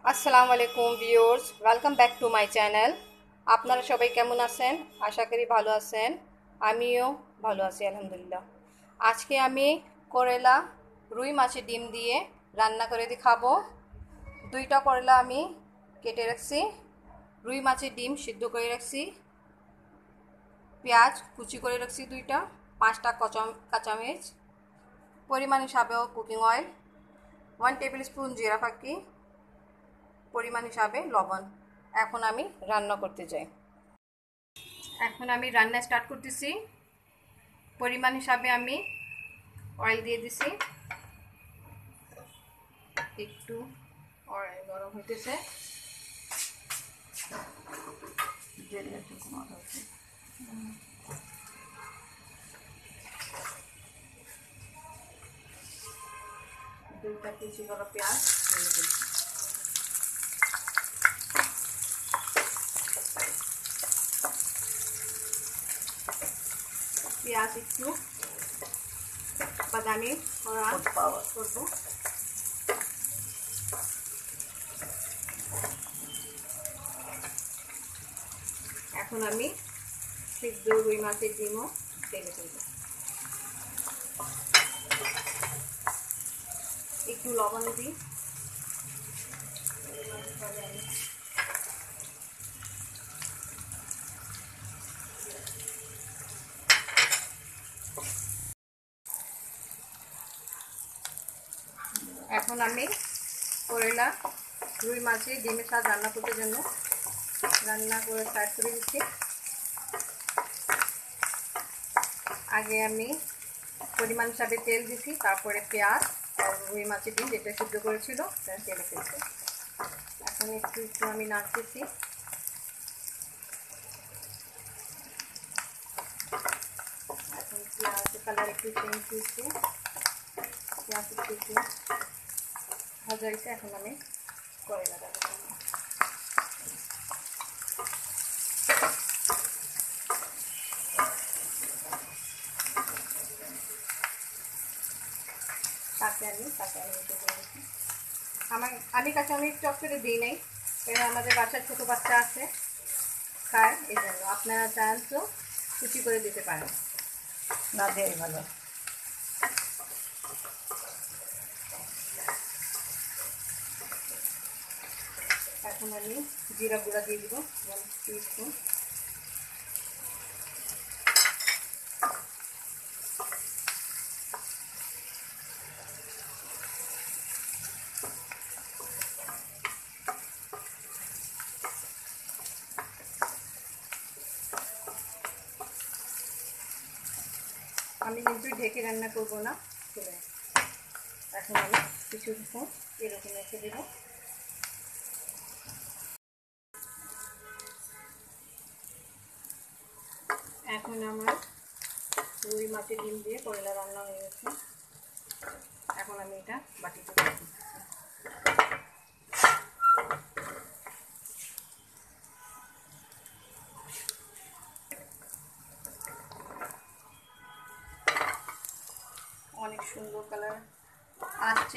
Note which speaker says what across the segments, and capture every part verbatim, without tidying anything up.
Speaker 1: আসসালামু আলাইকুম viewers, welcome back to my channel. আপনারা সবাই কেমন আছেন? আশা করি ভালো আছেন। আমিও ভালো আছি আলহামদুলিল্লাহ। আজকে আমি করলা রুই মাছের ডিম দিয়ে রান্না করে দেখাবো। দুইটা করলা আমি কেটে রাখছি, রুই মাছের ডিম সিদ্ধ করে রাখছি, পেঁয়াজ কুচি করে রাখছি দুইটা, পাঁচটা কাঁচা কাঁচামরিচ, পরিমাণ হিসাবেও cooking oil, one tablespoon জিরা ফাঁকি, পরিমাণ হিসাবে লবণ। এখন আমি রান্না করতে যাই। এখন আমি রান্না স্টার্ট করতেছি। পরিমাণ হিসাবে আমি অয়েল দিয়ে দিছি, একটু অয়েল গরম হইতেছে। দুইটা কুচি করা পেঁয়াজ দিয়ে দিচ্ছি। পেঁয়াজ একটু বাদামি করা করবো। এখন আমি সিদ্ধ রুই মাছের ডিমও ঢেলে দেবো। একটু লবণ দিই, এখন আমি করলা রুই মাছের ডিমের স্বাদ রান্না করতে জন্য রান্না করে স্টার্ট করে দিচ্ছি। আগে আমি পরিমাণ হিসাবে তেল দিছি, তারপরে পেঁয়াজ আর রুই মাছের ডিম যেটা সিদ্ধ করেছিল তেলে ফেলছি। এখন একটু একটু আমি নাড়তেছি। এখন পেঁয়াজের কালার একটু চেঞ্জ দিচ্ছি, পেঁয়াজ একটু একটু ভাজা হয়েছে। এখন আমি করলা দেবো। তাতে আমি কাঁচা মরিচ দিয়ে দিচ্ছি। আমার আমি কাঁচা মরিচ চপ করে দিই নাই, কারণ আমাদের বাচ্চার ছোটো বাচ্চা আছে খায়, এই জন্য। আপনারা চান তো কুচি করে দিতে পারেন, না দেয় ভালো। এখন আমি জিরা গুঁড়া দিয়ে দিব ওয়ান টিস্পুন। আমি কিন্তু ঢেকে রান্না করব না, চলে। এখন আমি কিছুক্ষণ এরকম রেখে দেব। এখন আমার রুই মাছের ডিম দিয়ে করলা রান্না হয়ে গেছে। এখন আমি এটা বাটিতে দিচ্ছি। অনেক সুন্দর কালার আসছে।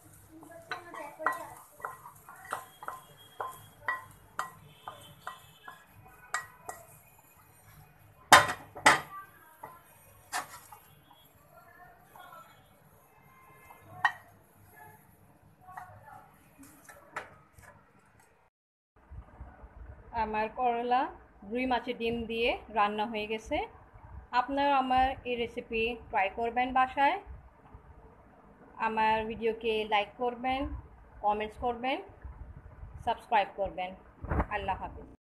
Speaker 1: আমার করলা রুই মাছের ডিম দিয়ে রান্না হয়ে গেছে। আপনারা আমার এই রেসিপি ট্রাই করবেন বাসায়। আমার ভিডিওকে লাইক করবেন, কমেন্টস করবেন, সাবস্ক্রাইব করবেন। আল্লাহ হাফেজ।